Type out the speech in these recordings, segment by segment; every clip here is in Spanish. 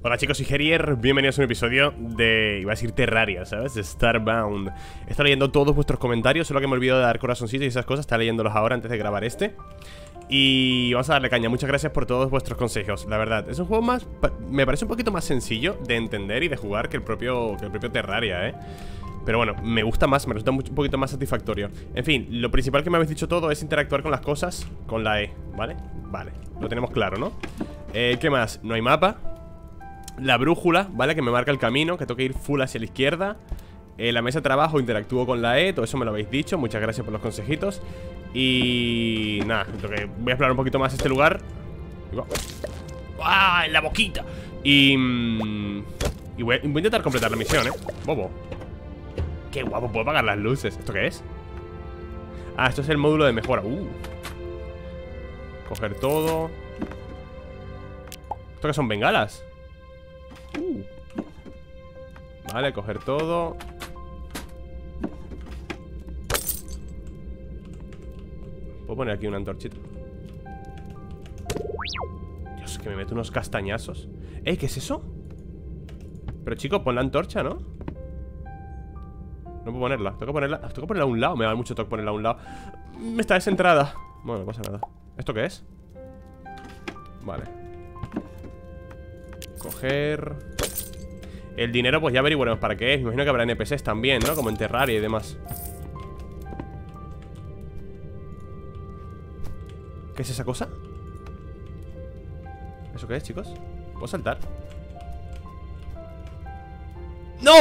Hola chicos, soy Gerier, bienvenidos a un episodio de, iba a decir Terraria, ¿sabes? De Starbound. He estado leyendo todos vuestros comentarios, solo que me olvido de dar corazoncitos y esas cosas. Estaba leyéndolos ahora antes de grabar este. Y vamos a darle caña, muchas gracias por todos vuestros consejos. La verdad, es un juego más, me parece un poquito más sencillo de entender y de jugar que el propio Terraria, Pero bueno, me gusta más, me resulta un poquito más satisfactorio. En fin, lo principal que me habéis dicho todo es interactuar con las cosas con la E, ¿vale? Vale, lo tenemos claro, ¿no? ¿Qué más? No hay mapa. La brújula, ¿vale? Que me marca el camino, que tengo que ir full hacia la izquierda. La mesa de trabajo interactúo con la E, todo eso me lo habéis dicho, muchas gracias por los consejitos. Y nada, voy a explorar un poquito más este lugar. ¡Ah! En la boquita. Y voy a intentar completar la misión, bobo. Qué guapo, puedo apagar las luces. ¿Esto qué es? Ah, esto es el módulo de mejora. Coger todo. ¿Esto qué son? ¿Bengalas? Vale, coger todo. Puedo poner aquí una antorchita. Dios, que me meto unos castañazos. ¿Qué es eso? Pero chico, pon la antorcha, ¿no? No puedo ponerla. Tengo que ponerla a un lado. Me va a dar mucho toque ponerla a un lado. Está descentrada. Bueno, no pasa nada. ¿Esto qué es? Vale. Coger. El dinero, pues ya averiguaremos para qué es. Me imagino que habrá NPCs también, ¿no? Como en Terraria y demás. ¿Qué es esa cosa? ¿Eso qué es, chicos? ¿Puedo saltar? ¡No!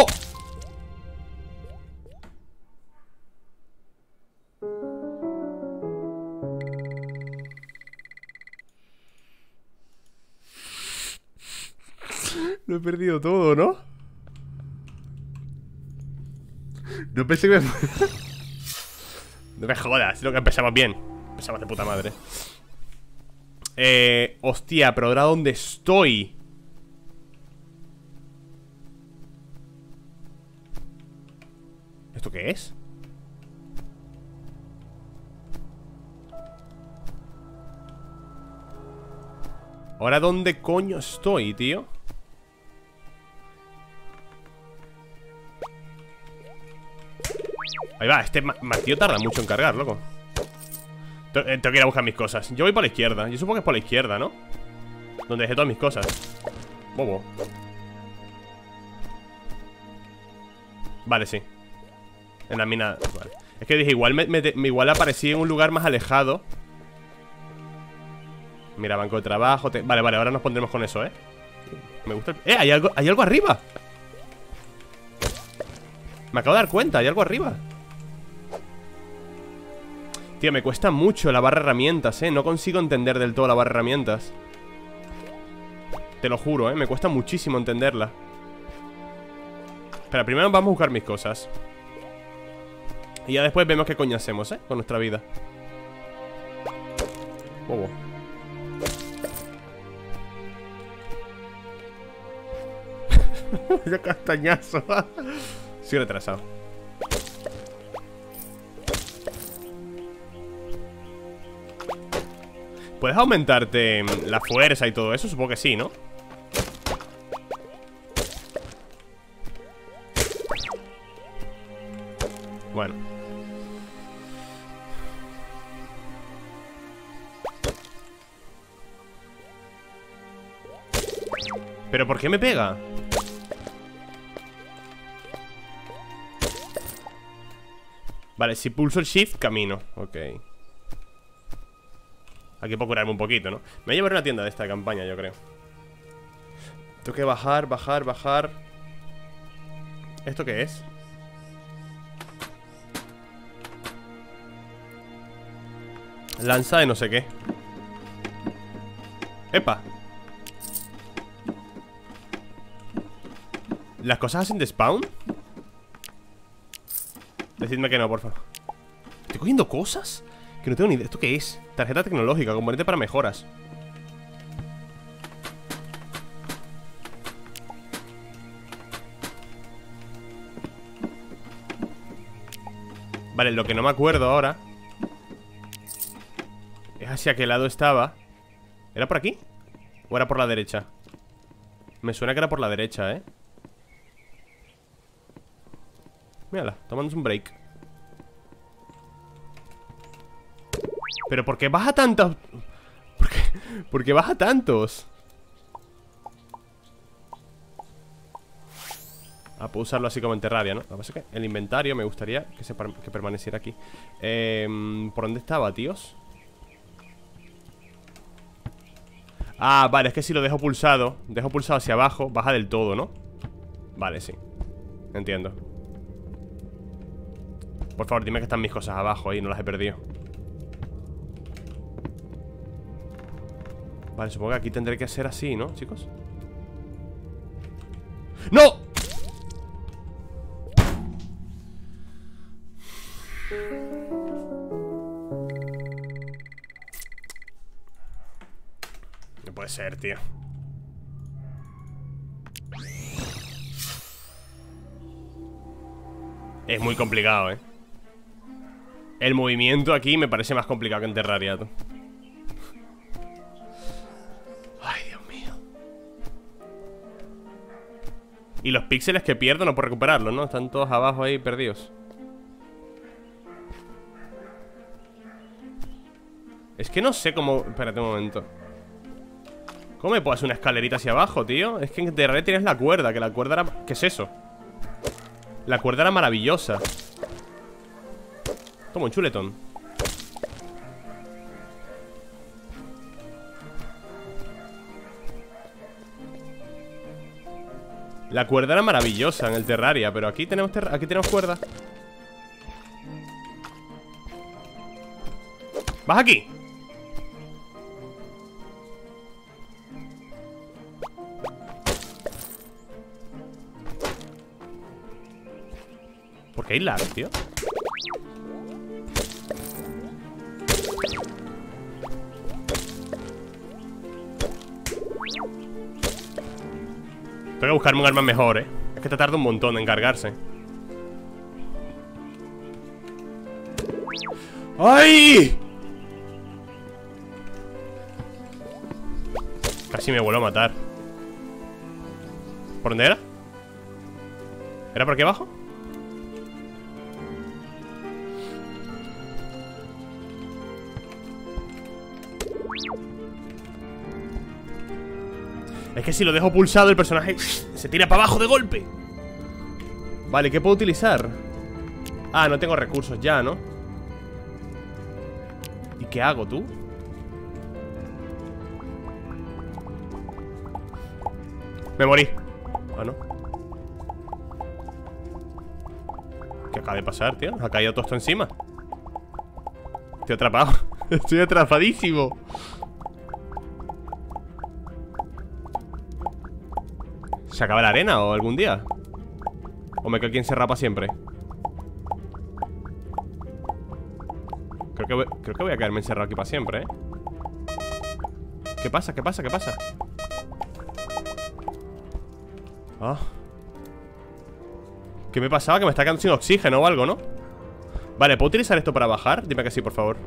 Lo he perdido todo, ¿no? No pensé que me... No me jodas, lo que empezamos bien. Empezamos de puta madre. Hostia, pero ahora ¿dónde estoy? ¿Esto qué es? ¿Ahora dónde coño estoy, tío? Ahí va, este martillo tarda mucho en cargar, loco. Tengo que ir a buscar mis cosas. Yo voy por la izquierda, yo supongo que es por la izquierda, ¿no? Donde dejé todas mis cosas. Bobo. Vale, sí. En la mina, vale. Es que dije, igual igual aparecí en un lugar más alejado. Mira, banco de trabajo. Vale, ahora nos pondremos con eso, Me gusta el... hay algo arriba. Me acabo de dar cuenta, hay algo arriba. Tío, me cuesta mucho la barra de herramientas, No consigo entender del todo la barra de herramientas. Te lo juro, me cuesta muchísimo entenderla. Espera, primero vamos a buscar mis cosas. Y ya después vemos qué coño hacemos, con nuestra vida. Bobo. Vaya castañazo. Estoy retrasado. ¿Puedes aumentarte la fuerza y todo eso? Supongo que sí, ¿no? Bueno. ¿Pero por qué me pega? Vale, si pulso el shift, camino. Ok. Aquí puedo curarme un poquito, ¿no? Me voy a llevar una tienda de esta campaña, yo creo. Tengo que bajar. ¿Esto qué es? Lanza de no sé qué. ¡Epa! ¿Las cosas hacen de spawn? Decidme que no, por favor. ¿Estoy cogiendo cosas? Que no tengo ni idea. ¿Esto qué es? Tarjeta tecnológica, componente para mejoras. Vale, lo que no me acuerdo ahora es hacia qué lado estaba. ¿Era por aquí? ¿O era por la derecha? Me suena que era por la derecha, ¿eh? Mírala, tomándose un break. ¿Pero por qué baja tantos? ¿Por qué baja tantos? Ah, puedo usarlo así como en Terraria, ¿no? Lo que pasa es que el inventario me gustaría que permaneciera aquí. ¿Por dónde estaba, tíos? Ah, vale, es que si lo dejo pulsado hacia abajo, baja del todo, ¿no? Vale, sí. Entiendo. Por favor, dime que están mis cosas abajo ahí, no las he perdido. Vale, supongo que aquí tendré que hacer así, ¿no, chicos? ¡No! No puede ser, tío. Es muy complicado, ¿eh? El movimiento aquí me parece más complicado que en Terraria, tú. Ay, Dios mío. Y los píxeles que pierdo no puedo recuperarlos, ¿no? Están todos abajo ahí perdidos. Es que no sé cómo... Espérate un momento. ¿Cómo me puedo hacer una escalerita hacia abajo, tío? Es que en Terraria tienes la cuerda, que la cuerda era... ¿Qué es eso? La cuerda era maravillosa. Toma un chuletón. La cuerda era maravillosa en el Terraria, pero aquí tenemos cuerda. ¡Vas aquí! ¿Por qué hay lag, tío? Tengo que buscarme un arma mejor, Es que te tarda un montón en cargarse. ¡Ay! Casi me vuelvo a matar. ¿Por dónde era? ¿Era por aquí abajo? Es que si lo dejo pulsado el personaje se tira para abajo de golpe. Vale, ¿qué puedo utilizar? Ah, no tengo recursos ya, ¿no? ¿Y qué hago, tú? Me morí. Ah, no. ¿Qué acaba de pasar, tío? ¿Ha caído todo esto encima? Estoy atrapado. Estoy atrapadísimo. ¿Se acaba la arena o algún día? ¿O me quedo aquí encerrado para siempre? Creo que voy a quedarme encerrado aquí para siempre, ¿Qué pasa? ¿Qué pasa? ¿Qué pasa? Ah. ¿Qué me pasaba? Que me está quedando sin oxígeno o algo, ¿no? Vale, ¿puedo utilizar esto para bajar? Dime que sí, por favor.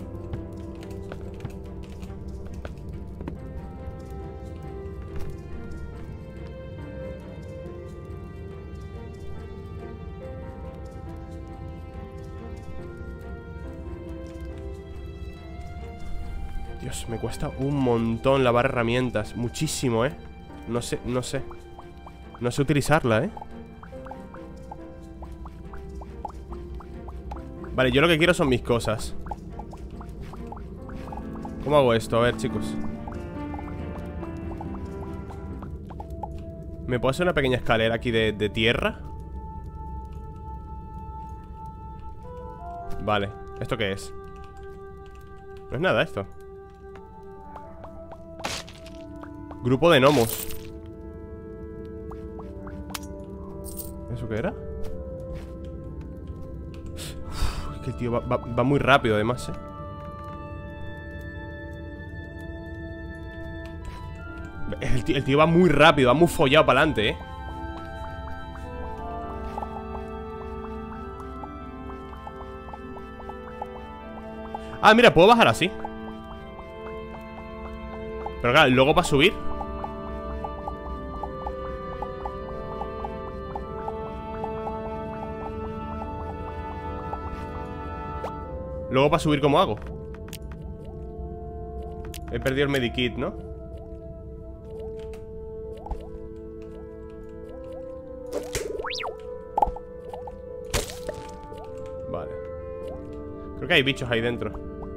Dios, me cuesta un montón lavar herramientas. Muchísimo, No sé utilizarla, Vale, yo lo que quiero son mis cosas. ¿Cómo hago esto? A ver, chicos. ¿Me puedo hacer una pequeña escalera aquí de tierra? Vale, ¿esto qué es? No es nada esto. Grupo de gnomos. ¿Eso qué era? Uf, es que el tío va muy rápido además, El tío va muy rápido, va muy follado para adelante, Ah, mira, puedo bajar así. Pero claro, luego para subir. Luego para subir, ¿cómo hago? He perdido el medikit, ¿no? Vale. Creo que hay bichos ahí dentro.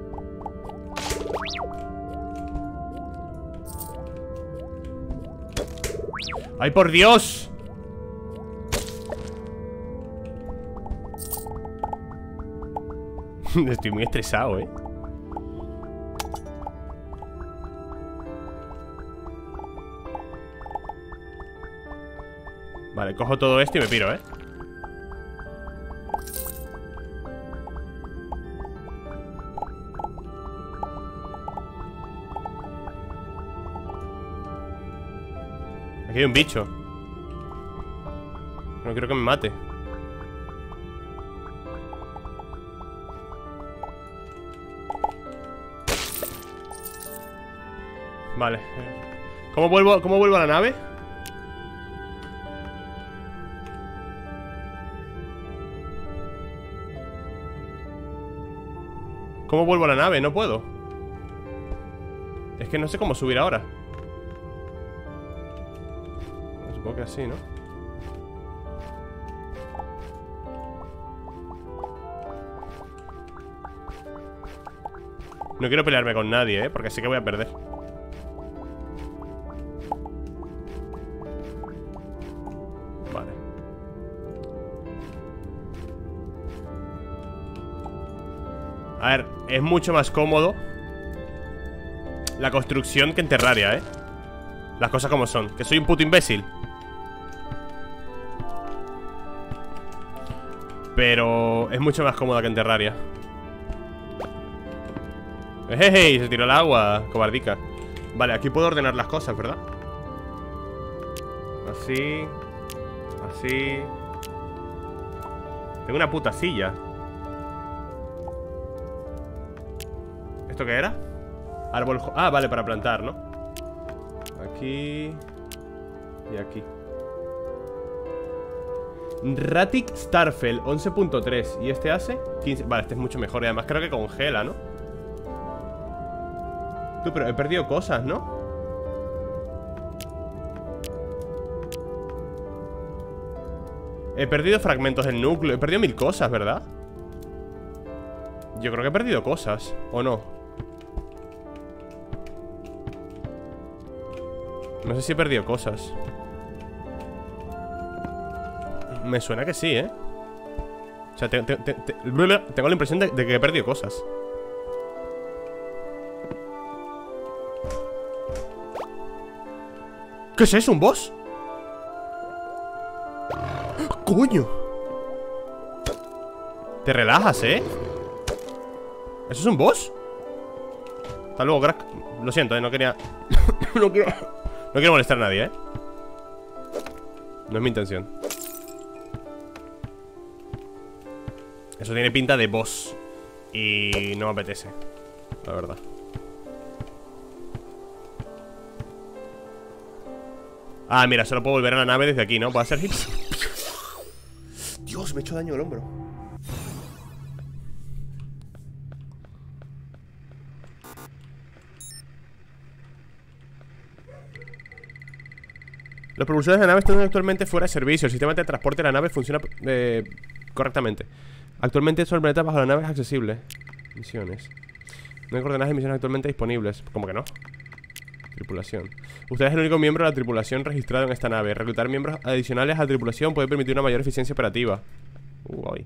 ¡Ay, por Dios! Estoy muy estresado, ¿eh? Vale, cojo todo esto y me piro, ¿eh? Aquí hay un bicho. No quiero que me mate. Vale. ¿Cómo vuelvo a la nave? ¿Cómo vuelvo a la nave? No puedo. Es que no sé cómo subir ahora. Supongo que así, ¿no? No quiero pelearme con nadie, ¿eh? Porque sé que voy a perder. Vale. A ver, es mucho más cómodo la construcción que en Terraria, ¿eh? Las cosas como son. Que soy un puto imbécil. Pero es mucho más cómoda que en Terraria. ¡Hey! Se tiró al agua, cobardica. Vale, aquí puedo ordenar las cosas, ¿verdad? Así. Así. Tengo una puta silla. ¿Esto qué era? Árbol... Ah, vale, para plantar, ¿no? Aquí. Y aquí. Ratic Starfell 11.3. ¿Y este hace? 15. Vale, este es mucho mejor. Y además creo que congela, ¿no? Tú, pero he perdido cosas, ¿no? He perdido fragmentos del núcleo. He perdido 1000 cosas, ¿verdad? Yo creo que he perdido cosas. ¿O no? No sé si he perdido cosas. Me suena que sí, ¿eh? O sea, tengo la impresión de que he perdido cosas. ¿Qué es eso? ¿Un boss? ¡Coño! Te relajas, ¿eh? ¿Eso es un boss? Hasta luego, crack. Lo siento, no quería... no quiero molestar a nadie, ¿eh? No es mi intención. Eso tiene pinta de boss. Y no me apetece, la verdad. Ah, mira, solo puedo volver a la nave desde aquí, ¿no? ¿Puedo hacer hits? Dios, me he hecho daño al hombro. Los propulsores de la nave están actualmente fuera de servicio. El sistema de transporte de la nave funciona correctamente. Actualmente solo el planeta bajo la nave es accesible. Misiones. No hay coordenadas de misiones actualmente disponibles. ¿Cómo que no? Tripulación. Usted es el único miembro de la tripulación registrado en esta nave. Reclutar miembros adicionales a la tripulación puede permitir una mayor eficiencia operativa. Uy.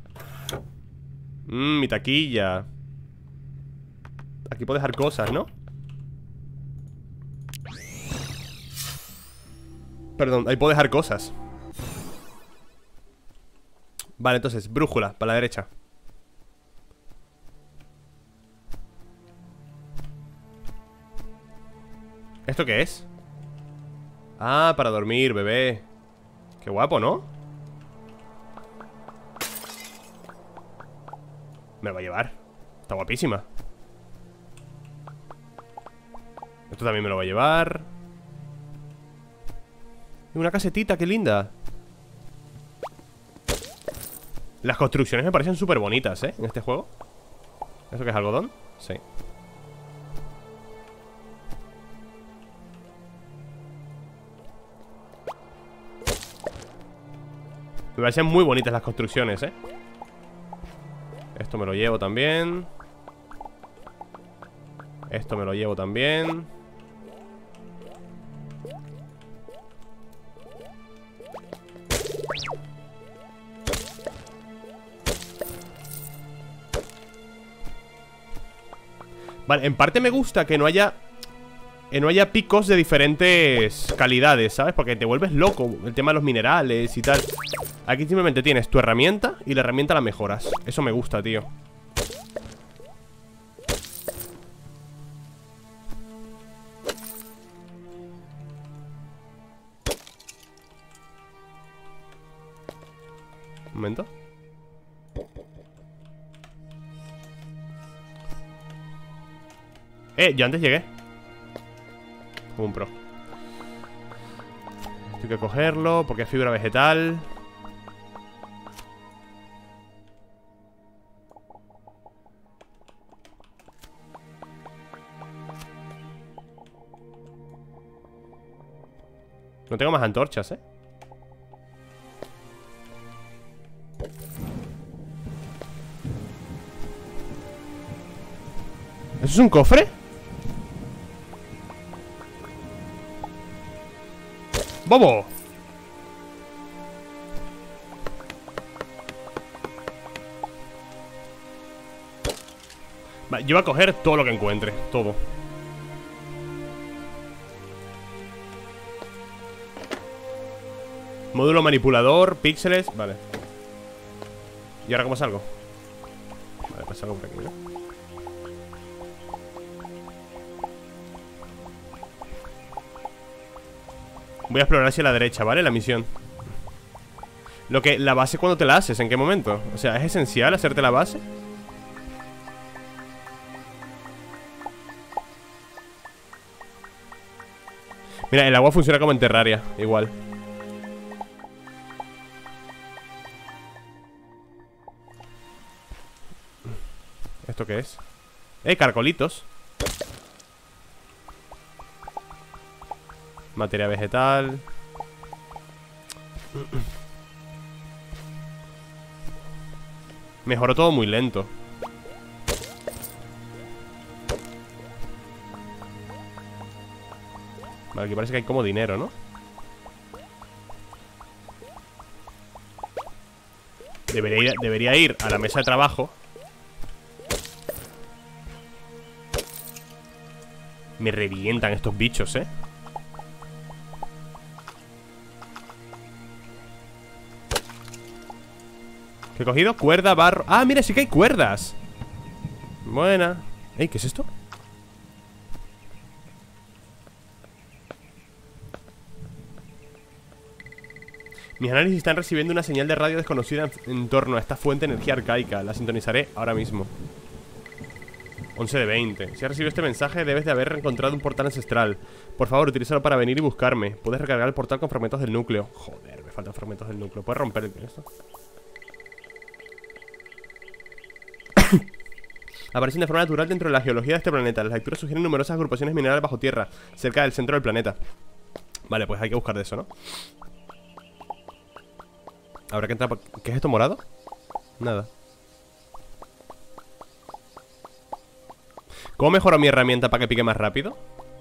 Mi taquilla. Aquí puedo dejar cosas, ¿no? Perdón, ahí puedo dejar cosas. Vale, entonces, brújula, para la derecha. ¿Esto qué es? Ah, para dormir, bebé. Qué guapo, ¿no? Me lo va a llevar. Está guapísima. Esto también me lo va a llevar. Una casetita, qué linda. Las construcciones me parecen súper bonitas, ¿eh? En este juego. ¿Eso qué es, algodón? Sí. Me parecen muy bonitas las construcciones, ¿eh? Esto me lo llevo también. Esto me lo llevo también. Vale, en parte me gusta que no haya picos de diferentes calidades, ¿sabes? Porque te vuelves loco el tema de los minerales y tal. Aquí simplemente tienes tu herramienta y la herramienta la mejoras. Eso me gusta, tío. Un momento. Yo antes llegué como un pro. Esto hay que cogerlo porque es fibra vegetal. No tengo más antorchas, ¿eh? ¿Eso es un cofre? ¡Bobo! Vale, yo voy a coger todo lo que encuentre. Todo. Módulo manipulador, píxeles. Vale. ¿Y ahora cómo salgo? Vale, pues salgo por aquí, ¿no? Voy a explorar hacia la derecha, ¿vale? La misión. La base, ¿cuándo te la haces? ¿En qué momento? O sea, ¿es esencial hacerte la base? Mira, el agua funciona como en Terraria, igual. ¿Esto qué es? Carcolitos. Materia vegetal. Mejoró todo muy lento. Vale, aquí parece que hay como dinero, ¿no? Debería ir a la mesa de trabajo. Me revientan estos bichos, ¿eh? ¿Qué he cogido? Cuerda, barro... ¡Ah, mira, sí que hay cuerdas! Buena. Ey, ¿qué es esto? Mis análisis están recibiendo una señal de radio desconocida en torno a esta fuente de energía arcaica. La sintonizaré ahora mismo. 11 de 20. Si has recibido este mensaje, debes de haber encontrado un portal ancestral. Por favor, utilízalo para venir y buscarme. Puedes recargar el portal con fragmentos del núcleo. Joder, me faltan fragmentos del núcleo. ¿Puedes romper esto? Aparecen de forma natural dentro de la geología de este planeta. Las lecturas sugieren numerosas agrupaciones minerales bajo tierra, cerca del centro del planeta. Vale, pues hay que buscar de eso, ¿no? Habrá que entrar por... ¿Qué es esto, morado? Nada. ¿Cómo mejoro mi herramienta para que pique más rápido?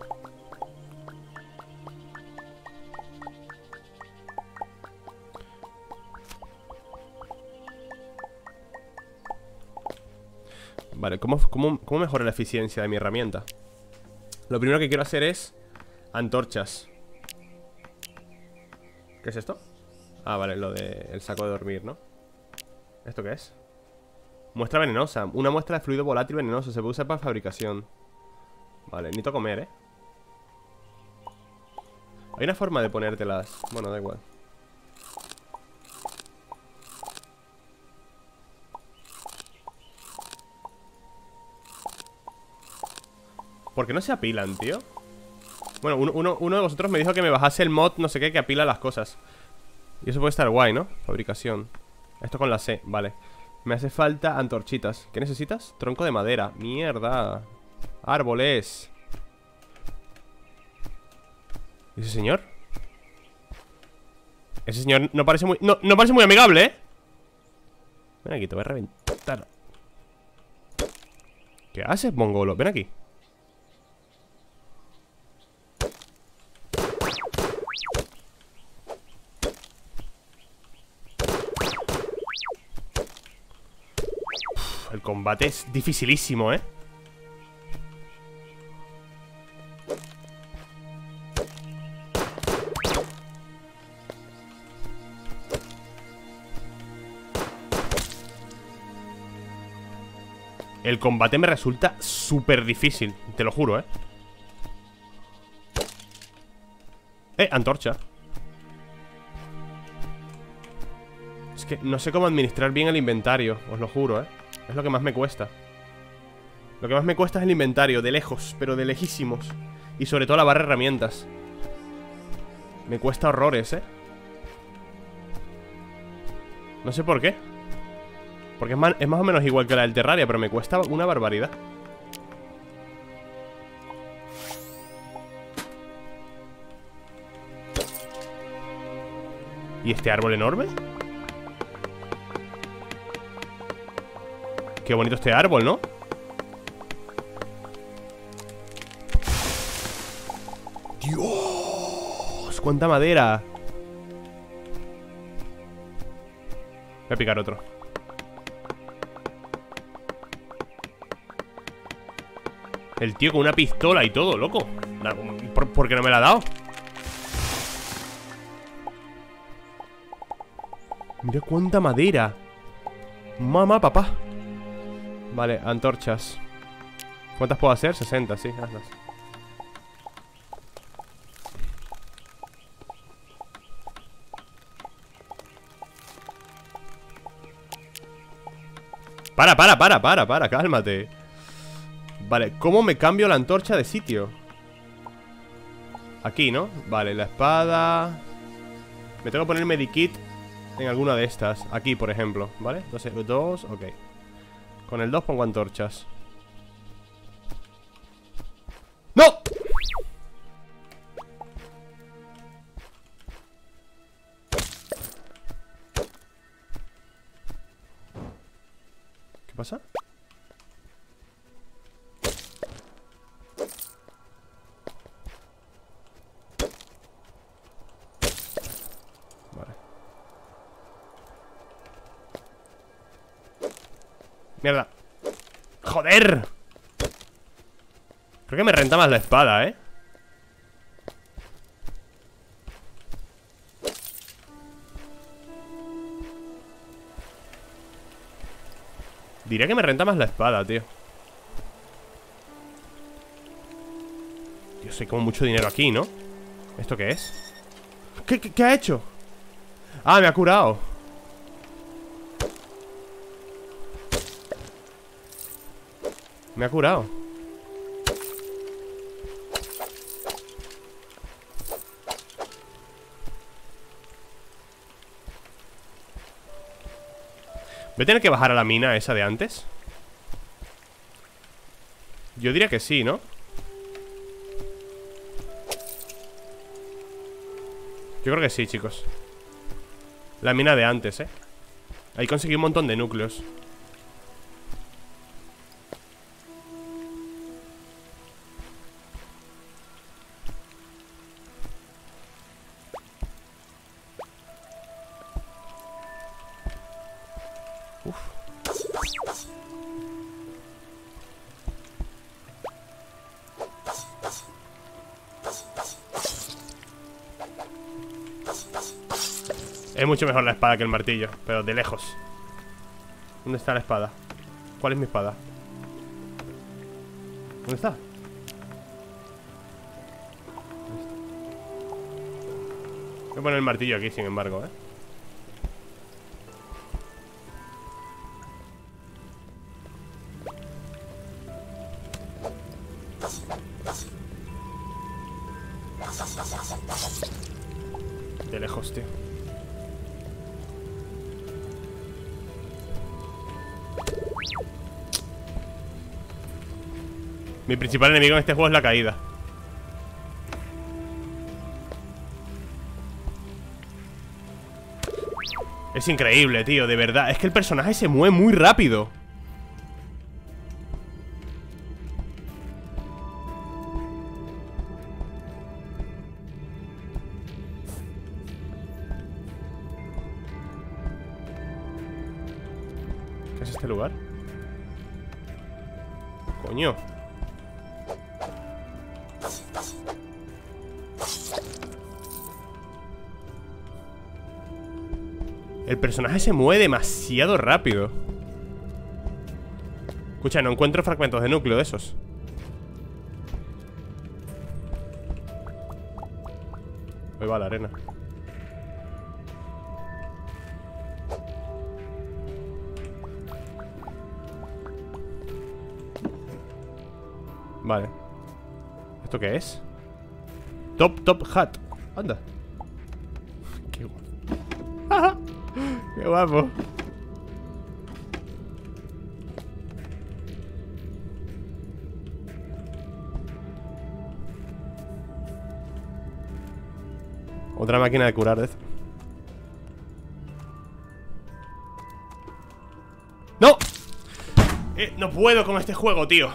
Vale, ¿cómo mejoro la eficiencia de mi herramienta? Lo primero que quiero hacer es antorchas. ¿Qué es esto? Ah, vale, lo del saco de dormir, ¿no? ¿Esto qué es? Muestra venenosa. Una muestra de fluido volátil venenoso. Se puede usar para fabricación. Vale, necesito comer, ¿eh? Hay una forma de ponértelas. Bueno, da igual. ¿Por qué no se apilan, tío? Bueno, uno de vosotros me dijo que me bajase el mod, no sé qué, que apila las cosas. Y eso puede estar guay, ¿no? Fabricación. Esto con la C, vale. Me hace falta antorchitas. ¿Qué necesitas? Tronco de madera. Mierda. Árboles. ¿Y ese señor? Ese señor no parece muy... No parece muy amigable, ¿eh? Ven aquí, te voy a reventar. ¿Qué haces, mongolo? Ven aquí. El combate es dificilísimo, ¿eh? El combate me resulta súper difícil, te lo juro, ¿eh? Antorcha. Es que no sé cómo administrar bien el inventario, os lo juro, ¿eh? Es lo que más me cuesta. Lo que más me cuesta es el inventario, de lejos, pero de lejísimos. Y sobre todo la barra de herramientas. Me cuesta horrores, ¿eh? No sé por qué. Porque es más o menos igual que la del Terraria, pero me cuesta una barbaridad. ¿Y este árbol enorme? Qué bonito este árbol, ¿no? ¡Dios! ¡Cuánta madera! Voy a picar otro. El tío con una pistola y todo, loco. ¿Por qué no me la ha dado? Mira cuánta madera. Mamá, papá. Vale, antorchas. ¿Cuántas puedo hacer? 60, sí, hazlas. Para, cálmate. Vale, ¿cómo me cambio la antorcha de sitio? Aquí, ¿no? Vale, la espada. Me tengo que poner el medikit en alguna de estas. Aquí, por ejemplo, ¿vale? Entonces, 2, ok. Con el 2 pongo antorchas. ¡No! ¿Qué pasa? Vale. ¡Mierda! ¡Joder! Creo que me renta más la espada, ¿eh? Diría que me renta más la espada, tío. Dios, hay como mucho dinero aquí, ¿no? ¿Esto qué es? ¿Qué ha hecho? Ah, me ha curado. Me ha curado. ¿Voy a tener que bajar a la mina esa de antes? Yo diría que sí, ¿no? Yo creo que sí, chicos. La mina de antes, ¿eh? Ahí conseguí un montón de núcleos. Uf. Es mucho mejor la espada que el martillo, pero de lejos. ¿Dónde está la espada? ¿Cuál es mi espada? ¿Dónde está? Voy a poner el martillo aquí, sin embargo, ¿eh? De lejos, tío. Mi principal enemigo en este juego es la caída. Es increíble, tío, de verdad. Es que el personaje se mueve muy rápido. ¿Qué es este lugar? Coño. El personaje se mueve demasiado rápido. Escucha, no encuentro fragmentos de núcleo de esos. Ahí va la arena. Vale. ¿Esto qué es? Top Hat. Anda. Qué guapo. Qué guapo. Otra máquina de curar, ¡No! No puedo con este juego, tío.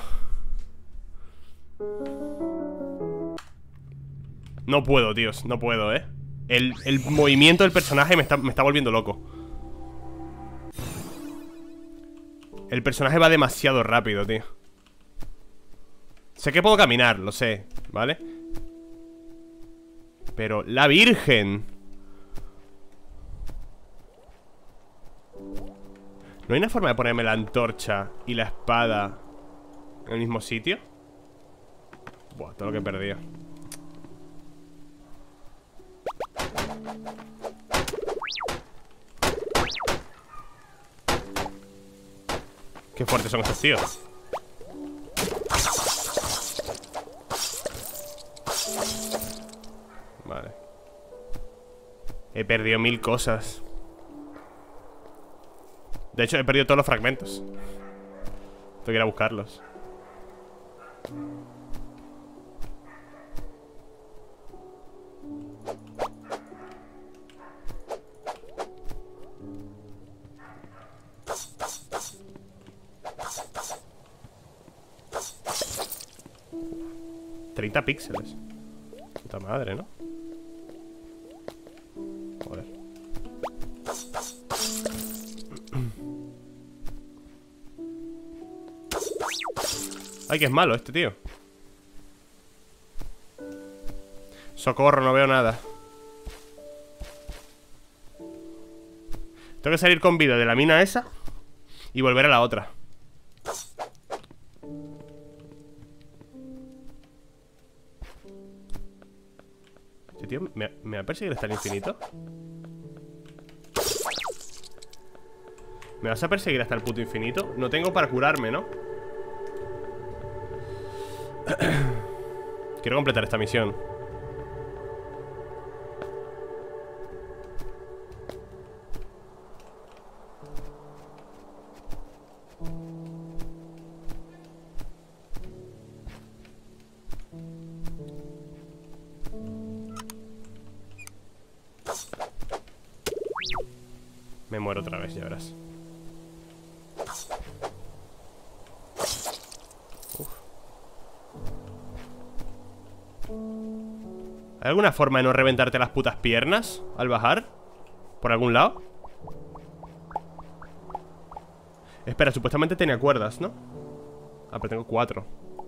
No puedo, tíos, no puedo, El movimiento del personaje me está volviendo loco. El personaje va demasiado rápido, tío. Sé que puedo caminar, lo sé, ¿vale? Pero la virgen. ¿No hay una forma de ponerme la antorcha y la espada en el mismo sitio? Buah, todo lo que he perdido. Qué fuertes son estos tíos. Vale. He perdido 1000 cosas. De hecho, he perdido todos los fragmentos. Tengo que ir a buscarlos. $30 píxeles. Puta madre, ¿no? Joder. Ay, que es malo este tío. Socorro, no veo nada. Tengo que salir con vida de la mina esa y volver a la otra. Este tío me va a perseguir hasta el infinito. ¿Me vas a perseguir hasta el puto infinito? No tengo para curarme, ¿no? Quiero completar esta misión. Me muero otra vez, ya verás. ¿Hay alguna forma de no reventarte las putas piernas al bajar? ¿Por algún lado? Espera, supuestamente tenía cuerdas, ¿no? Ah, pero tengo 4.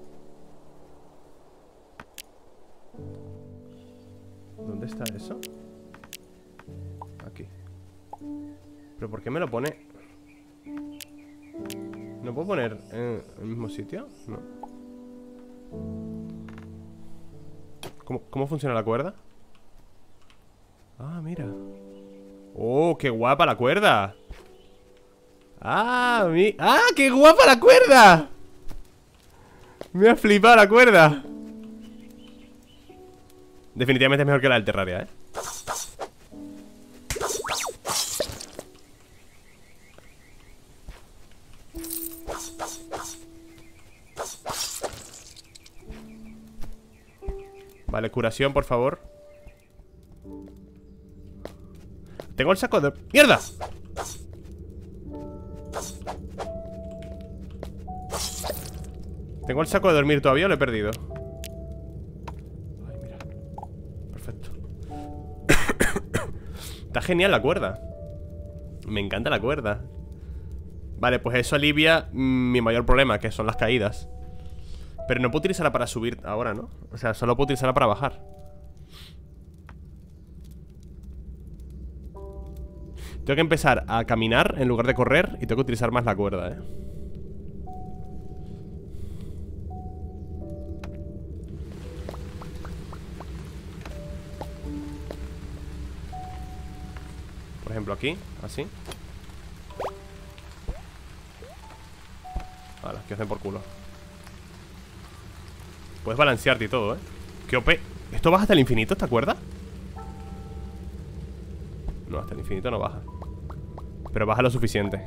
¿Dónde está eso? Aquí. ¿Pero por qué me lo pone? ¿No puedo poner en el mismo sitio? No. ¿Cómo funciona la cuerda? Ah, mira. ¡Oh, qué guapa la cuerda! ¡Ah, qué guapa la cuerda! Me ha flipado la cuerda. Definitivamente es mejor que la del Terraria, ¿eh? Vale, curación, por favor. Tengo el saco de... ¡Mierda! ¿Tengo el saco de dormir todavía o lo he perdido? Ay, mira. Perfecto. Está genial la cuerda. Me encanta la cuerda. Vale, pues eso alivia mi mayor problema, que son las caídas. Pero no puedo utilizarla para subir ahora, ¿no? O sea, solo puedo utilizarla para bajar. Tengo que empezar a caminar en lugar de correr. Y tengo que utilizar más la cuerda, ¿eh? Por ejemplo aquí, así. Vale, que hacen por culo. Puedes balancearte y todo, ¿eh? ¡Qué OP! ¿Esto baja hasta el infinito, esta cuerda? No, hasta el infinito no baja. Pero baja lo suficiente.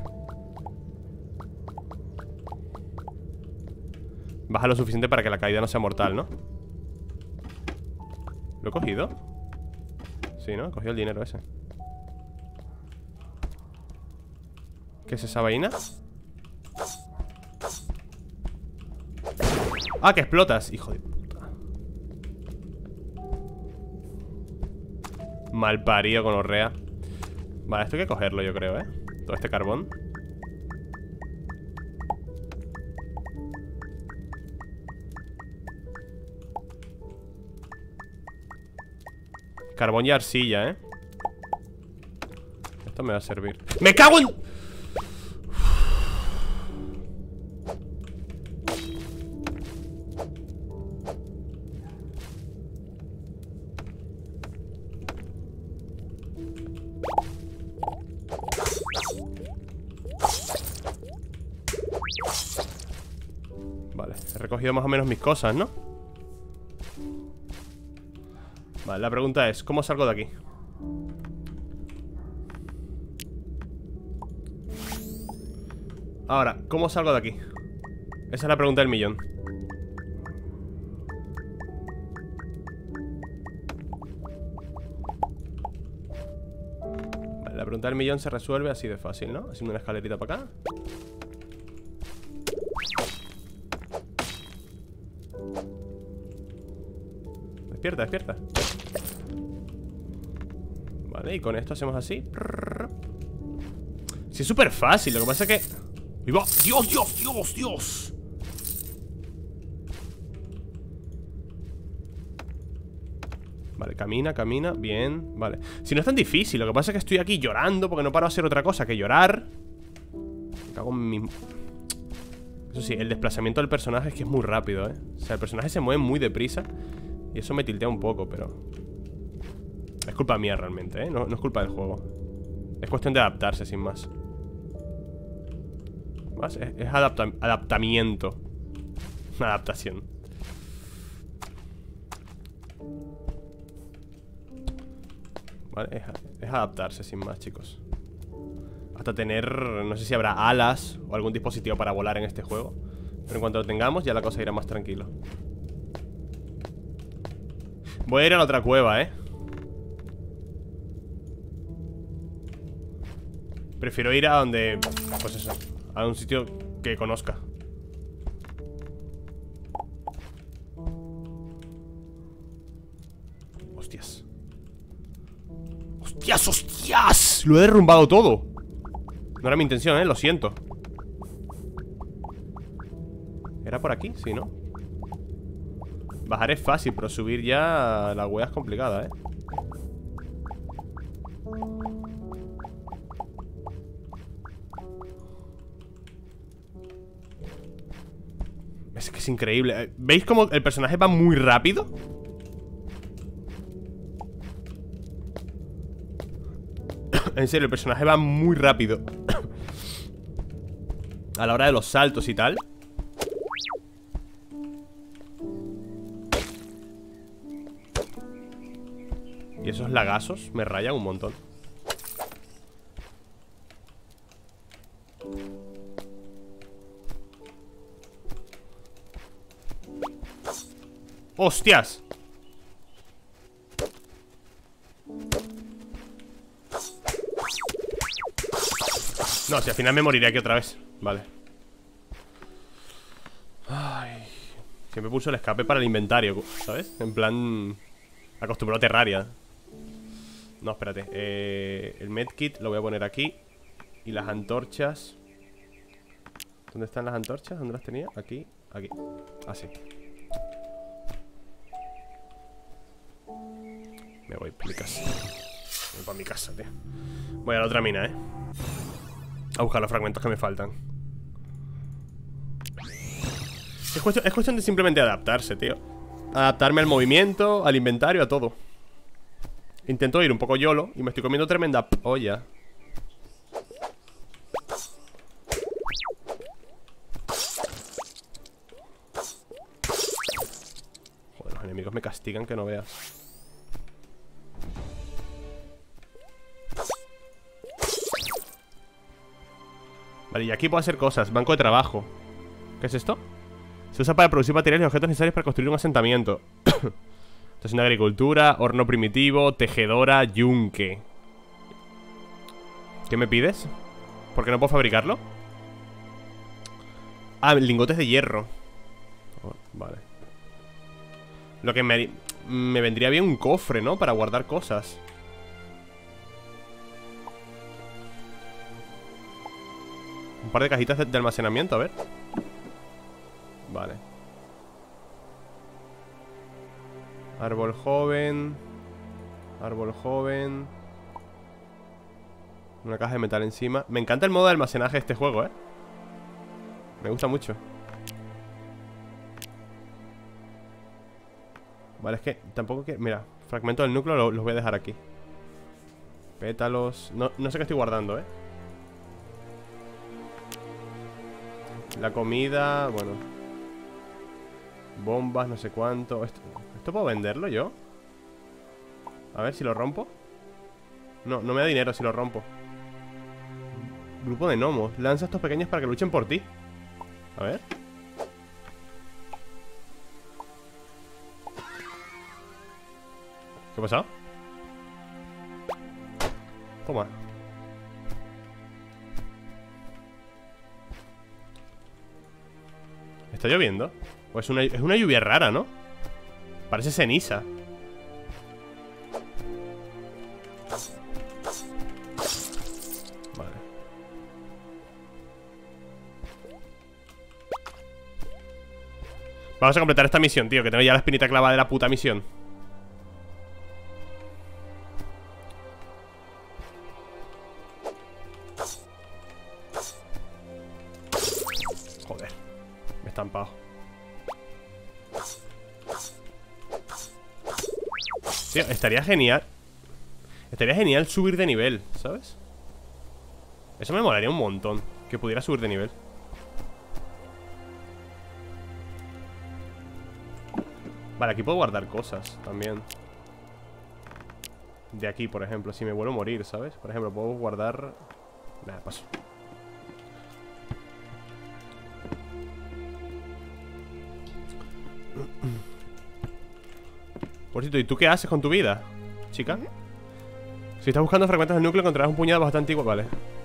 Baja lo suficiente para que la caída no sea mortal, ¿no? ¿Lo he cogido? Sí, ¿no? He cogido el dinero ese. ¿Qué es esa vaina? Ah, que explotas, hijo de puta. Mal parido con orrea. Vale, esto hay que cogerlo, yo creo, ¿eh? Todo este carbón. Carbón y arcilla, ¿eh? Esto me va a servir. ¡Me cago en...! Vale, he recogido más o menos mis cosas, ¿no? Vale, la pregunta es, ¿cómo salgo de aquí? Ahora, ¿cómo salgo de aquí? Esa es la pregunta del millón. Vale, la pregunta del millón se resuelve así de fácil, ¿no? Haciendo una escalerita para acá. Despierta, despierta. Vale, y con esto hacemos así. Sí, es súper fácil, lo que pasa es que... ¡Viva! ¡Dios, Dios, Dios, Dios! Vale, camina, camina, bien. Vale, si no es tan difícil, lo que pasa es que estoy aquí llorando porque no paro a hacer otra cosa que llorar. Me cago en mi... Eso sí, el desplazamiento del personaje es que es muy rápido, ¿eh? O sea, el personaje se mueve muy deprisa. Y eso me tiltea un poco, pero... Es culpa mía realmente, ¿eh? No, no es culpa del juego. Es cuestión de adaptarse, sin más. ¿Más? Es adaptamiento. Una adaptación. Vale, es adaptarse, sin más, chicos. Hasta tener... No sé si habrá alas o algún dispositivo para volar en este juego. Pero en cuanto lo tengamos, ya la cosa irá más tranquilo. Voy a ir a la otra cueva, ¿eh? Prefiero ir a donde... Pues eso, a un sitio que conozca. Hostias. ¡Hostias, hostias! Lo he derrumbado todo. No era mi intención, lo siento. ¿Era por aquí? Sí, ¿no? Bajar es fácil, pero subir ya la wea es complicada, Es que es increíble. ¿Veis cómo el personaje va muy rápido? En serio, el personaje va muy rápido. A la hora de los saltos y tal. Y esos lagazos me rayan un montón. ¡Hostias! No, si al final me moriré aquí otra vez. Vale. Ay. Siempre pulso el escape para el inventario, ¿sabes? En plan... acostumbrado a Terraria. No, espérate. El medkit lo voy a poner aquí. Y las antorchas. ¿Dónde están las antorchas? ¿Dónde las tenía? Aquí, aquí. Así. Me voy para mi casa. Me voy para mi casa, tío. Voy a la otra mina, a buscar los fragmentos que me faltan. Es cuestión de simplemente adaptarse, tío. Adaptarme al movimiento, al inventario, a todo. Intento ir un poco YOLO y me estoy comiendo tremenda olla. Joder, los enemigos me castigan que no veas. Vale, y aquí puedo hacer cosas. Banco de trabajo. ¿Qué es esto? Se usa para producir materiales y objetos necesarios para construir un asentamiento. Estación de agricultura, horno primitivo, tejedora, yunque. ¿Qué me pides? ¿Por qué no puedo fabricarlo? Ah, lingotes de hierro. Oh, vale. Lo que me vendría bien un cofre, ¿no? Para guardar cosas. Un par de cajitas de almacenamiento, a ver. Vale. Árbol joven. Árbol joven. Una caja de metal encima. Me encanta el modo de almacenaje de este juego, Me gusta mucho. Vale, es que tampoco quiero... Mira, fragmento del núcleo los voy a dejar aquí. Pétalos. No sé qué estoy guardando, La comida, bueno. Bombas, no sé cuánto. ¿Esto puedo venderlo yo? A ver si lo rompo. No me da dinero si lo rompo. Grupo de gnomos. Lanza a estos pequeños para que luchen por ti. A ver. ¿Qué ha pasado? Toma. ¿Está lloviendo? O es una lluvia rara, ¿no? Parece ceniza. Vale. Vamos a completar esta misión, tío. Que tengo ya la espinita clavada de la puta misión. Joder. Me he estampado. Tío, estaría genial. Estaría genial subir de nivel, ¿sabes? Eso me molaría un montón. Que pudiera subir de nivel. Vale, aquí puedo guardar cosas también. De aquí, por ejemplo, si me vuelvo a morir, ¿sabes? Por ejemplo, puedo guardar... Nada, paso. Por cierto, ¿y tú qué haces con tu vida, chica? Si estás buscando fragmentos del núcleo encontrarás un puñado bastante antiguo. Vale.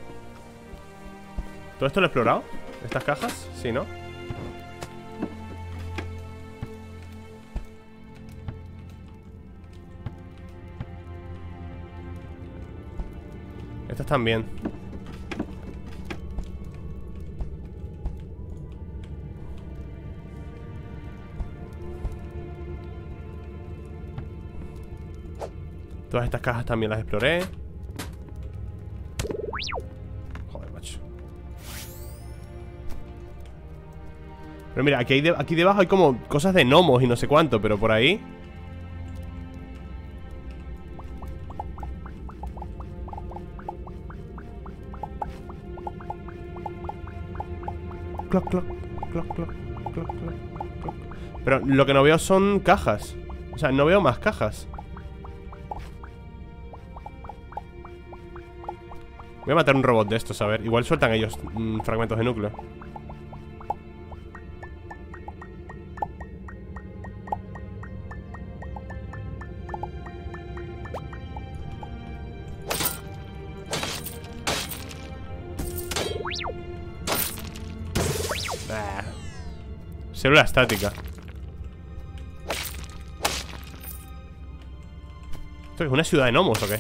¿Todo esto lo he explorado? ¿Estas cajas? Sí, ¿no? Estas también. Todas estas cajas también las exploré. Joder, macho. Pero mira, aquí debajo hay como cosas de gnomos y no sé cuánto. Pero por ahí... Cloc, cloc, cloc, cloc, cloc, cloc, cloc. Pero lo que no veo son cajas. O sea, no veo más cajas. Voy a matar un robot de estos, a ver. Igual sueltan ellos fragmentos de núcleo. Célula estática. ¿Esto es una ciudad de gnomos o qué?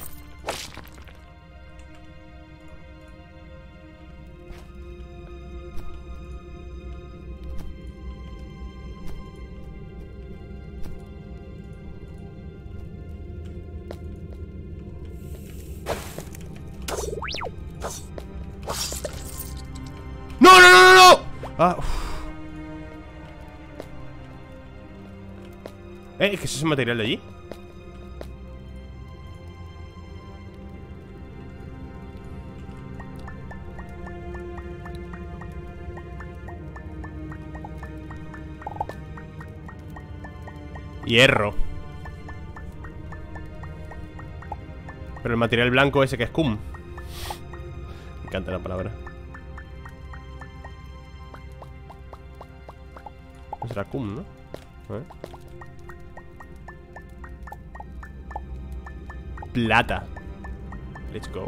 ¡No, no, no, no, no! Ah, ¿qué es ese material de allí? Hierro. Pero el material blanco ese que es cum. Me encanta la palabra. No será cum, ¿no? Plata. Let's go.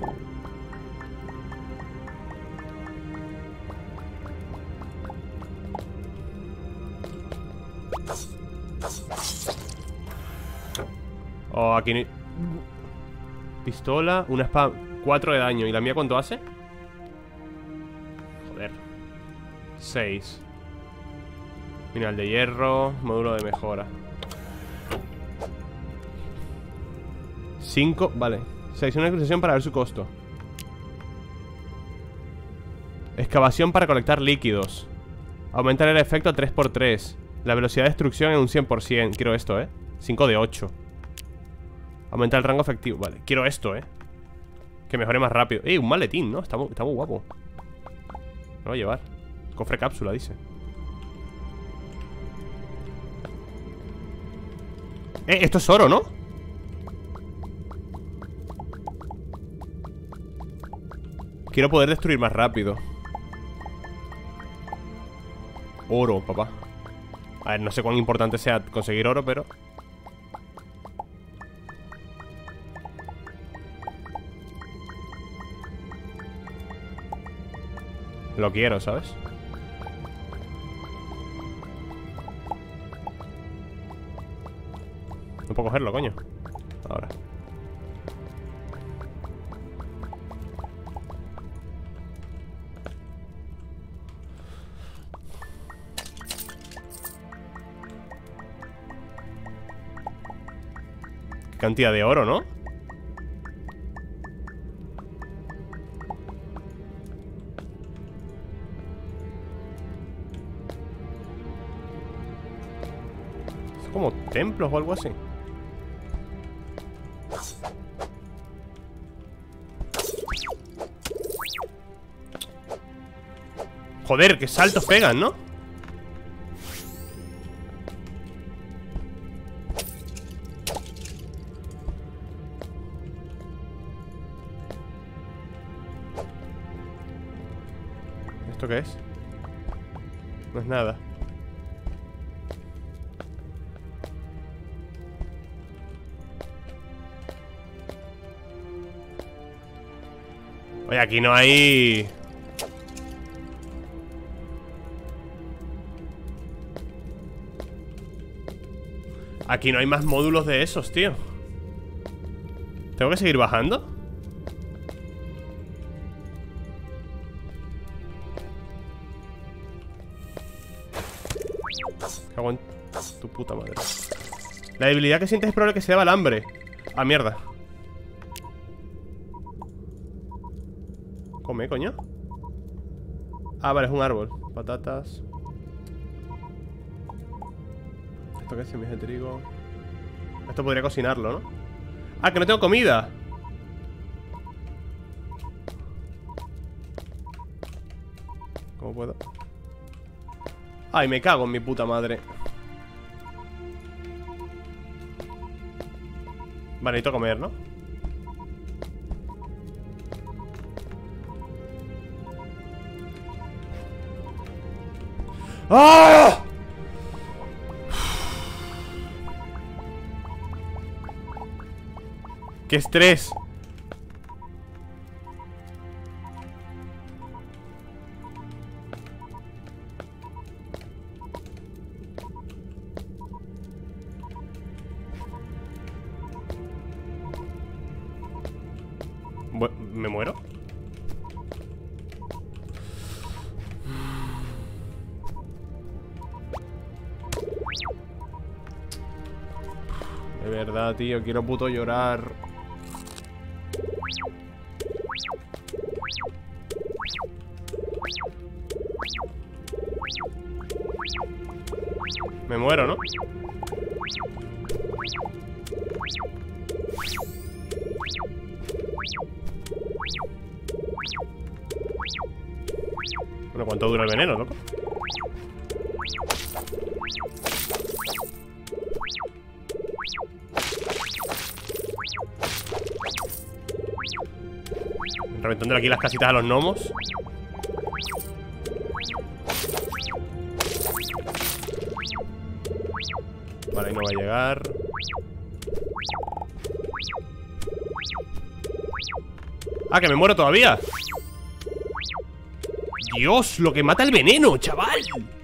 Oh, aquí no... Pistola, una espada, 4 de daño. ¿Y la mía cuánto hace? Joder. 6. Mineral de hierro, módulo de mejora. 5, vale. Selecciona una actualización para ver su costo. Excavación para colectar líquidos. Aumentar el efecto a 3×3. La velocidad de destrucción en un 100%. Quiero esto, 5 de 8. Aumentar el rango efectivo. Vale, quiero esto, que mejore más rápido. Un maletín, ¿no? Está muy guapo. Lo voy a llevar. Cofre cápsula, dice. Esto es oro, ¿no? Quiero poder destruir más rápido. Oro, papá. A ver, no sé cuán importante sea conseguir oro, pero... Lo quiero, ¿sabes? No puedo cogerlo, coño. Ahora. Qué cantidad de oro, ¿no? Es como templos o algo así. Joder, qué saltos pegan, ¿no? ¿Esto qué es? No es nada. Oye, aquí no hay... Aquí no hay más módulos de esos, tío. ¿Tengo que seguir bajando? Cago en tu puta madre. La debilidad que sientes es probable que se deba al hambre. Ah, mierda. Come, coño. Ah, vale, es un árbol. Patatas. ¿Esto qué es? Semillas de trigo. Esto podría cocinarlo, ¿no? Ah, que no tengo comida. ¿Cómo puedo? Ay, me cago en mi puta madre. Vale, necesito comer, ¿no? ¡Ah! ¡Qué estrés! ¿Me muero? De verdad, tío, quiero puto llorar. Me muero, ¿no? Bueno, ¿cuánto dura el veneno, loco? Reventando aquí las casitas a los gnomos. Vale, ahí no va a llegar. ¡Ah, que me muero todavía! ¡Dios! Lo que mata el veneno, chaval.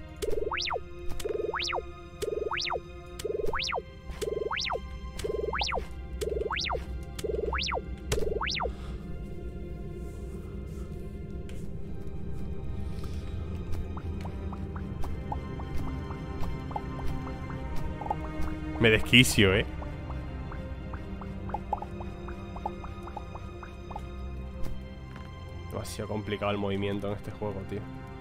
Me desquicio, Demasiado complicado el movimiento en este juego, tío.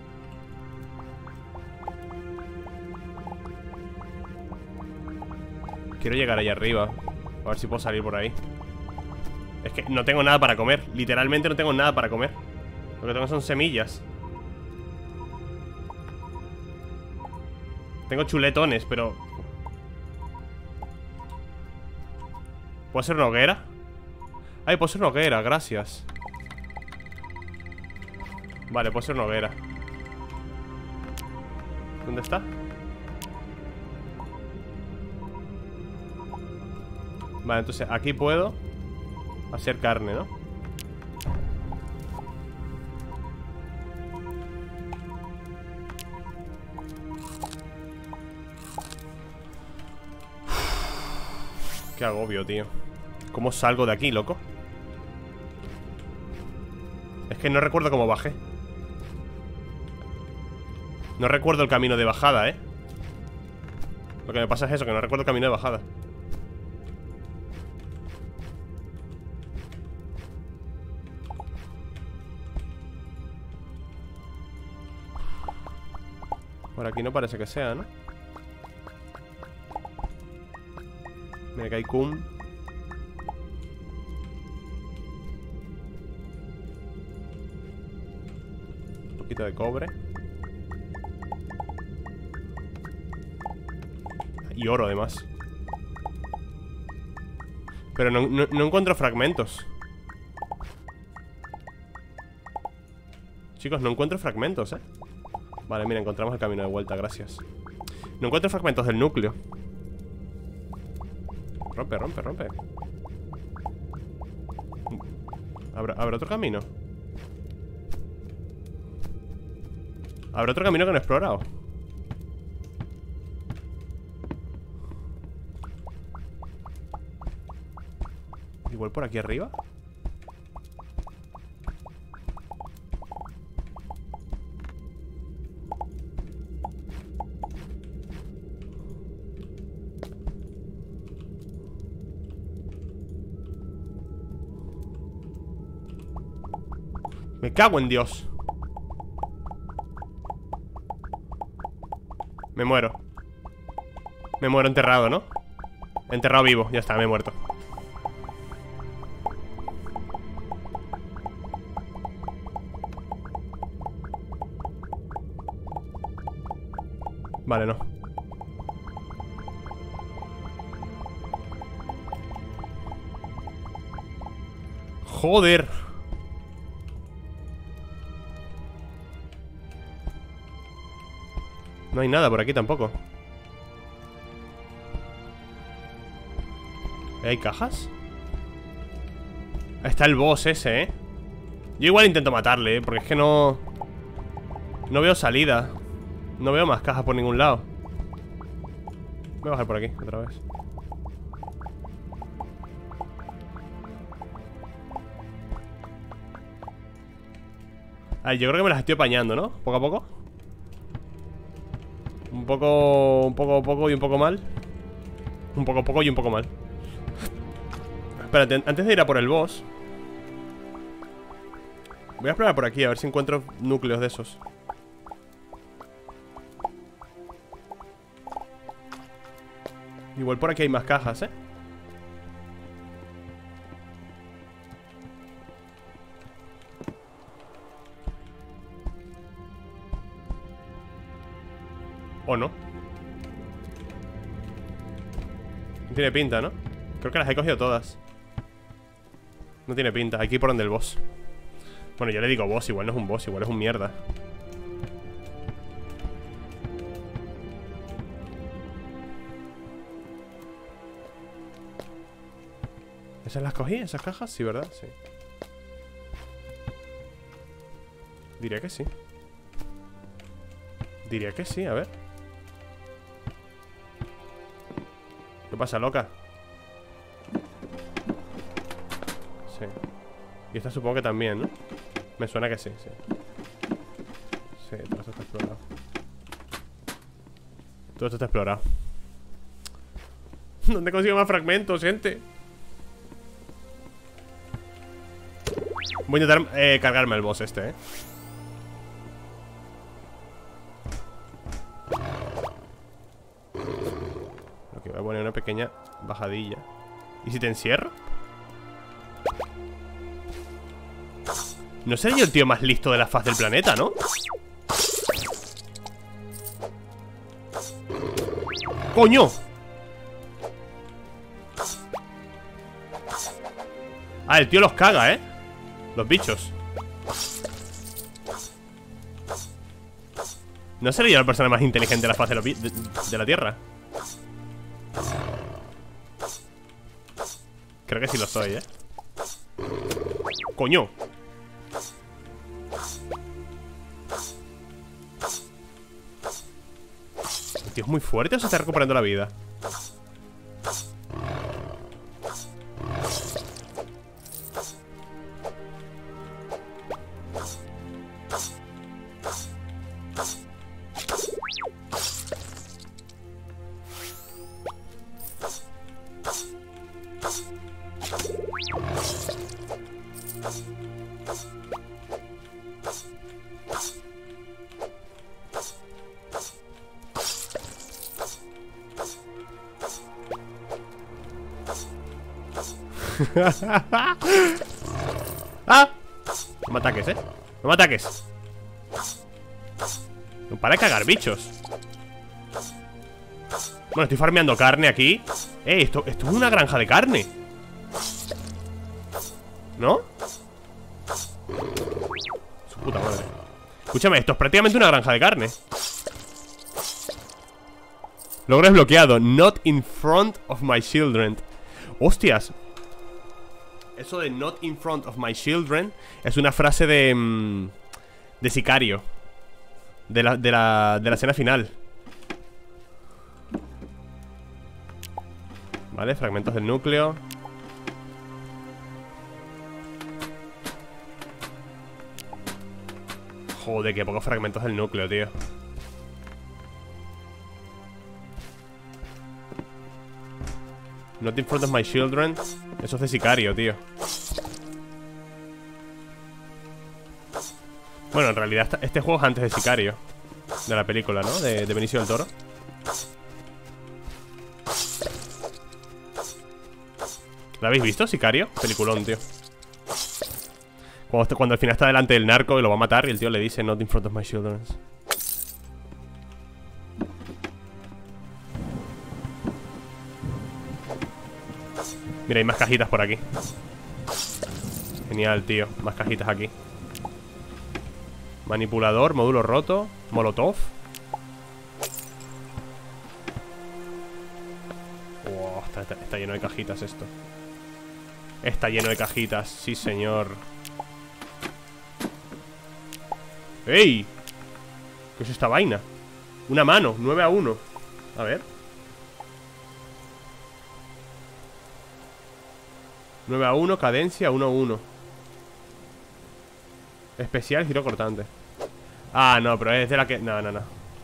Quiero llegar allá arriba. A ver si puedo salir por ahí. Es que no tengo nada para comer. Literalmente no tengo nada para comer. Lo que tengo son semillas. Tengo chuletones, pero... ¿Puedo hacer una hoguera? Ay, puedo hacer una hoguera, gracias. Vale, puedo hacer una hoguera. ¿Dónde está? Vale, entonces aquí puedo hacer carne, ¿no? Qué agobio, tío. ¿Cómo salgo de aquí, loco? Es que no recuerdo cómo bajé. No recuerdo el camino de bajada, Lo que me pasa es eso, que no recuerdo el camino de bajada. Por aquí no parece que sea, ¿no? Mira que hay cum. Un poquito de cobre. Y oro, además. Pero no encuentro fragmentos. Chicos, no encuentro fragmentos, Vale, mira, encontramos el camino de vuelta, gracias. No encuentro fragmentos del núcleo. Rompe, rompe, rompe. ¿Habrá otro camino? ¿Habrá otro camino que no he explorado? Igual por aquí arriba. Me cago en Dios. Me muero. Me muero enterrado, ¿no? Enterrado vivo, ya está, me he muerto. Vale, no. Joder. No hay nada por aquí tampoco. ¿Hay cajas? Está el boss ese, Yo igual intento matarle, porque es que no veo salida. No veo más cajas por ningún lado. Voy a bajar por aquí, otra vez. Ay, yo creo que me las estoy apañando, ¿no? Poco a poco. Un poco y un poco mal. Un poco y un poco mal. Espérate, antes de ir a por el boss, voy a explorar por aquí, a ver si encuentro núcleos de esos. Igual por aquí hay más cajas, ¿eh? ¿O no? No tiene pinta, ¿no? Creo que las he cogido todas. No tiene pinta, hay que ir por donde el boss. Bueno, yo le digo boss, igual no es un boss, igual es un mierda. ¿Esas las cogí? ¿Esas cajas? Sí, ¿verdad? Sí. Diría que sí. Diría que sí, a ver. ¿Qué pasa, loca? Sí. Y esta supongo que también, ¿no? Me suena que sí, sí. Sí, todo esto está explorado. Todo esto está explorado. ¿Dónde consigo más fragmentos, gente? Voy a intentar cargarme al boss este, ¿eh? Ok, voy a poner una pequeña bajadilla. ¿Y si te encierro? No seré yo el tío más listo de la faz del planeta, ¿no? ¡Coño! Ah, el tío los caga, ¿eh? Los bichos. ¿No seré yo la persona más inteligente de la faz de la Tierra? Creo que sí lo soy, ¿eh? ¡Coño! ¿El tío es muy fuerte o se está recuperando la vida? ¡Ah! No me ataques, ¿eh? No me ataques. No para de cagar bichos. Bueno, estoy farmeando carne aquí. Esto es una granja de carne, ¿no? Su puta madre. Escúchame, esto es prácticamente una granja de carne. Logro desbloqueado. Not in front of my children. Hostias. Eso de not in front of my children es una frase de Sicario. De la escena final. Vale, fragmentos del núcleo. Joder, qué pocos fragmentos del núcleo, tío. Not in front of my children. Eso es de Sicario, tío. Bueno, en realidad este juego es antes de Sicario. De la película, ¿no? De Benicio del Toro. ¿Lo habéis visto, Sicario? Peliculón, tío. Cuando al final está delante del narco y lo va a matar y el tío le dice not in front of my children. Mira, hay más cajitas por aquí. Genial, tío. Más cajitas aquí. Manipulador, módulo roto. Molotov. Oh, está lleno de cajitas esto. Está lleno de cajitas, sí señor. ¡Ey! ¿Qué es esta vaina? Una mano, 9-1. A ver. 9-1, cadencia 1-1. Especial, giro cortante. Ah, no, pero es de la que... No. Eso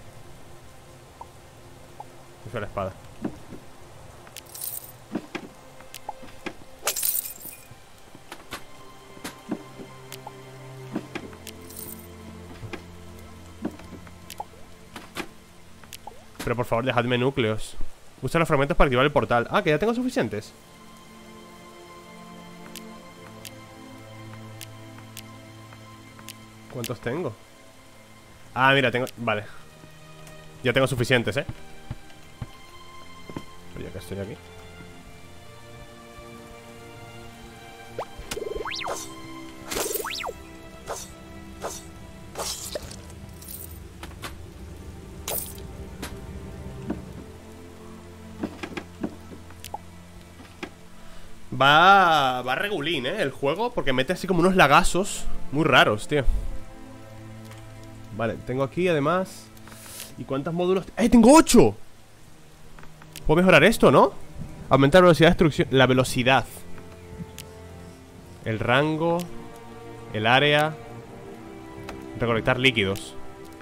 es la espada. Pero por favor, dejadme núcleos. Usa los fragmentos para activar el portal. Ah, que ya tengo suficientes. ¿Cuántos tengo? Ah, mira, tengo... Vale. Ya tengo suficientes, Pero ya que estoy aquí. Va regulín, el juego, porque mete así como unos lagazos muy raros, tío. Vale, tengo aquí además... ¿Y cuántos módulos? ¡Eh, tengo 8! Puedo mejorar esto, ¿no? Aumentar la velocidad de destrucción. La velocidad. El rango. El área. Recolectar líquidos.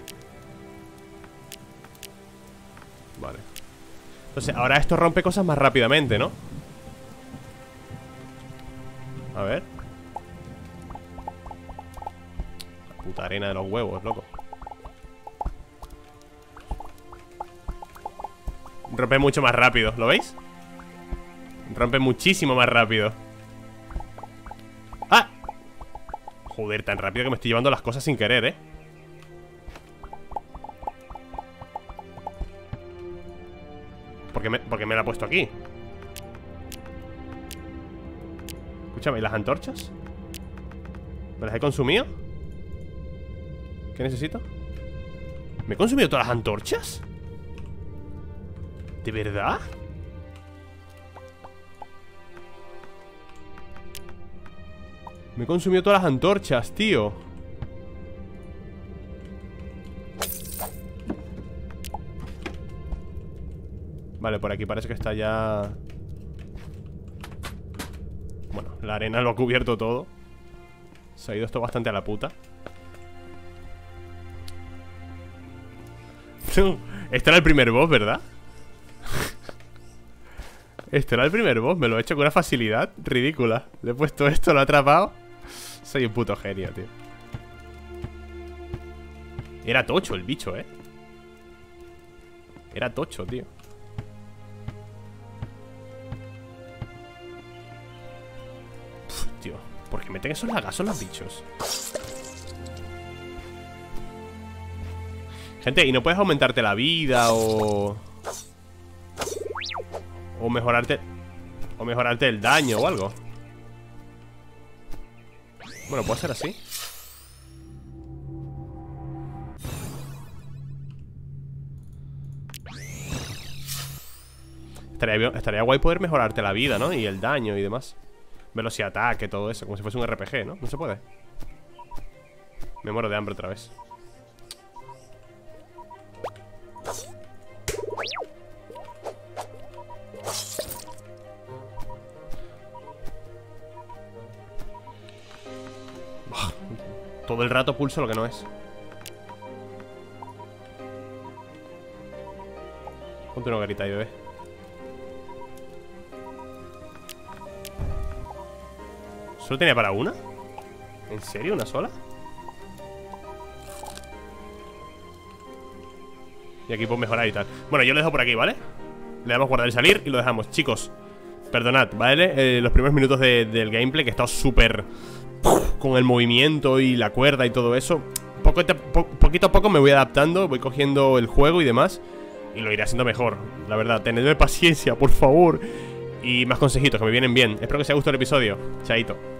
Vale. Entonces, ahora esto rompe cosas más rápidamente, ¿no? A ver. La puta arena de los huevos, loco. Rompe mucho más rápido, ¿lo veis? Rompe muchísimo más rápido. ¡Ah! Joder, tan rápido que me estoy llevando las cosas sin querer, ¿Por qué me la ha puesto aquí? Escúchame, ¿y las antorchas? ¿Me las he consumido? ¿Qué necesito? ¿Me he consumido todas las antorchas? ¿De verdad? Me he consumido todas las antorchas, tío. Vale, por aquí parece que está ya... Bueno, la arena lo ha cubierto todo. Se ha ido esto bastante a la puta. Este era el primer boss, ¿verdad? Este era el primer boss, me lo he hecho con una facilidad ridícula. Le he puesto esto, lo he atrapado. Soy un puto genio, tío. Era tocho el bicho, Era tocho, tío. Tío, ¿por qué meten esos lagazos los bichos? Gente, ¿y no puedes aumentarte la vida o mejorarte el daño o algo? Bueno, puede ser así. Estaría guay poder mejorarte la vida, ¿no? Y el daño y demás. Velocidad, ataque, todo eso. Como si fuese un RPG, ¿no? No se puede. Me muero de hambre otra vez. Todo el rato pulso lo que no es. Ponte una garita ahí, bebé. ¿Solo tenía para una? ¿En serio? ¿Una sola? Y aquí puedo mejorar y tal. Bueno, yo lo dejo por aquí, ¿vale? Le damos guardar y salir y lo dejamos. Chicos, perdonad, ¿vale? Los primeros minutos del gameplay, que he estado súper... con el movimiento y la cuerda y todo eso. Poquito a poco me voy adaptando. Voy cogiendo el juego y demás. Y lo iré haciendo mejor, la verdad. Tenedme paciencia, por favor. Y más consejitos que me vienen bien. Espero que os haya gustado el episodio. Chaito.